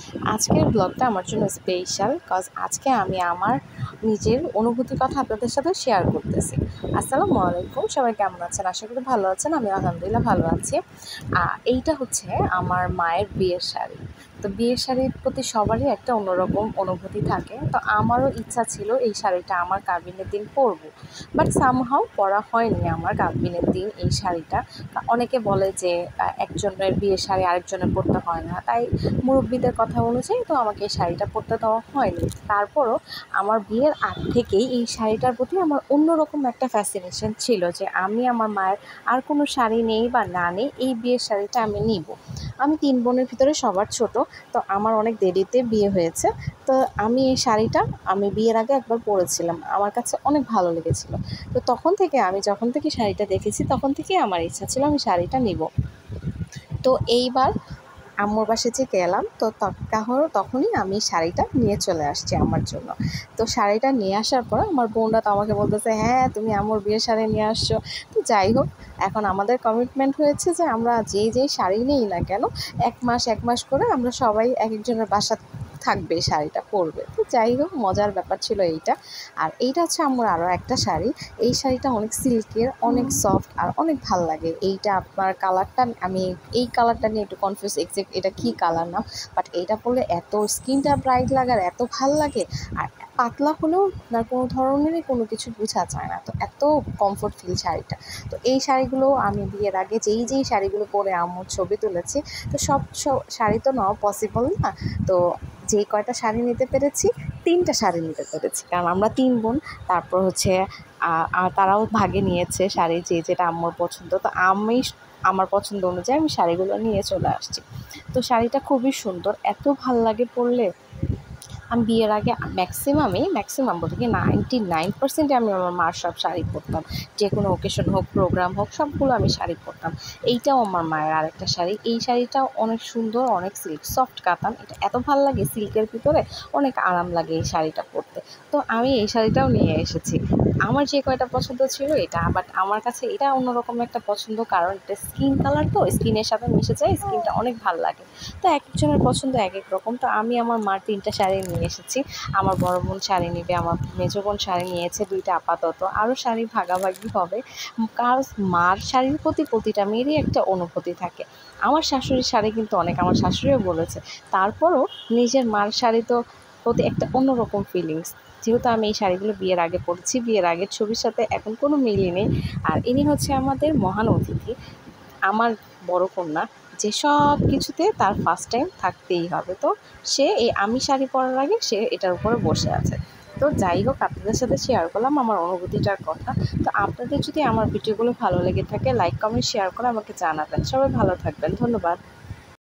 আজকের ব্লগটা আমার জন্য স্পেশাল কজ আজকে আমি আমার নিজের অনুভূতির কথা আপনাদের সাথে শেয়ার করতেছি। আসসালামু আলাইকুম, সবাই কেমন আছেন? আশা করি ভালো আছেন। আমি আলহামদুলিল্লাহ ভালো আছি। এইটা হচ্ছে আমার মায়ের বিয়ের শাড়ি। তো বিয়ের শাড়ির প্রতি সবারই একটা অন্যরকম অনুভূতি থাকে। তো আমারও ইচ্ছা ছিল এই শাড়িটা আমার কাবিনের দিন পরবো, বাট সামহাও পরা হয়নি আমার কাবিনের দিন এই শাড়িটা। অনেকে বলে যে একজনের বিয়ের শাড়ি আরেকজনের পরতে হয় না, তাই মুরব্বিদের কথা অনুযায়ী তো আমাকে এই শাড়িটা পরতে দেওয়া হয়নি। তারপরও আমার বিয়ের আগ থেকেই এই শাড়িটার প্রতি আমার অন্যরকম একটা ফ্যাসিনেশন ছিল যে আমি আমার মায়ের আর কোনো শাড়ি নেই বা না নেই, এই বিয়ের শাড়িটা আমি নিব। আমি 3 বোনের ভিতরে সবার ছোট, তো আমার অনেক দেরিতে বিয়ে হয়েছে। তো আমি এই শাড়িটা আমি বিয়ের আগে একবার পরেছিলাম, আমার কাছে অনেক ভালো লেগেছিল। তো তখন থেকে আমি যখন থেকে শাড়িটা দেখেছি তখন থেকেই আমার ইচ্ছা ছিল আমি শাড়িটা নিব। তো এইবার আম্মুর বাসায় যে গেলাম, তো তখনই আমি শাড়িটা নিয়ে চলে আসছি আমার জন্য। তো শাড়িটা নিয়ে আসার পর আমার বোনরা তো আমাকে বলতেছে, হ্যাঁ তুমি আম্মুর বিয়ের শাড়ি নিয়ে আসছো। তো যাই হোক, এখন আমাদের কমিটমেন্ট হয়েছে যে আমরা যেই শাড়ি নিই না কেন, এক মাস করে আমরা সবাই এক একজনের বাসা থাকবে, শাড়িটা পরবে। তো যাই হোক, মজার ব্যাপার ছিল এইটা। আর এইটা হচ্ছে আম্মুর আরও একটা শাড়ি। এই শাড়িটা অনেক সিল্কের, অনেক সফট আর অনেক ভাল লাগে। এইটা আপনার কালারটা, আমি এই কালারটা নিয়ে একটু কনফিউজ এক্সাক্ট এটা কী কালার না, বাট এইটা পরলে এত স্কিনটা ব্রাইট লাগে আর এত ভাল লাগে। আর পাতলা হলেও না কোনো ধরনেরই কোনো কিছু বোঝা যায় না, তো এত কমফোর্ট ফিল শাড়িটা। তো এই শাড়িগুলো আমি বিয়ের আগে যেই শাড়িগুলো পরে আম্মুর ছবি তুলেছি, তো সব শাড়ি তো নেওয়া পসিবল না। তো যেই কয়টা শাড়ি নিতে পেরেছি, 3টা শাড়ি নিতে পেরেছি, কারণ আমরা 3 বোন। তারপর হচ্ছে আর তারাও ভাগে নিয়েছে শাড়ি, যেটা আম্মুর পছন্দ। তো আমি আমার পছন্দ অনুযায়ী আমি শাড়িগুলো নিয়ে চলে আসছি। তো শাড়িটা খুবই সুন্দর, এত ভাল লাগে পরলে। আমি বিয়ের আগে ম্যাক্সিমাম বলতে কি 99% আমি আমার মার সব শাড়ি পরতাম। যে কোনো ওকেশন হোক, প্রোগ্রাম হোক, সবগুলো আমি শাড়ি পরতাম। এইটাও আমার মায়ের আরেকটা শাড়ি। এই শাড়িটাও অনেক সুন্দর, অনেক সিল্ক, সফট কাতান। এটা এত ভাল লাগে, সিল্কের ভিতরে অনেক আরাম লাগে এই শাড়িটা পরতে। তো আমি এই শাড়িটাও নিয়ে এসেছি। আমার যে কয়টা পছন্দ ছিল এটা, বাট আমার কাছে এটা অন্যরকম একটা পছন্দ, কারণ এটা স্কিন কালার, তো স্কিনের সাথে মিশে যায়, স্কিনটা অনেক ভালো লাগে। তো এক একজনের পছন্দ এক এক রকম। তো আমি আমার মার 3টা শাড়ি নিয়ে এসেছি। আমার বড় বোন শাড়ি নেবে, আমার মেজো বোন শাড়ি নিয়েছে 2টা আপাতত, আরও শাড়ি ভাগাভাগি হবে। কারণ মার শাড়ির প্রতি প্রতিটা মেয়েরই একটা অনুভূতি থাকে। আমার শাশুড়ির শাড়ি কিন্তু অনেক, আমার শাশুড়িও বলেছে। তারপরও নিজের মার শাড়ি তো প্রতি একটা অন্যরকম ফিলিংস। যেহেতু আমি এই শাড়িগুলো বিয়ের আগে পরেছি, বিয়ের আগের ছবির সাথে এখন কোনো মিলই নেই। আর ইনি হচ্ছে আমাদের মহান অতিথি, আমার বড় কন্যা, যে সব কিছুতে তার ফার্স্ট টাইম থাকতেই হবে। তো সে এই আমি শাড়ি পরার আগে সে এটার উপরে বসে আছে। তো যাই হোক, আপনাদের সাথে শেয়ার করলাম আমার অনুভূতিটার কথা। তো আপনাদের যদি আমার ভিডিওগুলো ভালো লেগে থাকে, লাইক কমেন্ট শেয়ার করে আমাকে জানাবেন। সবাই ভালো থাকবেন, ধন্যবাদ।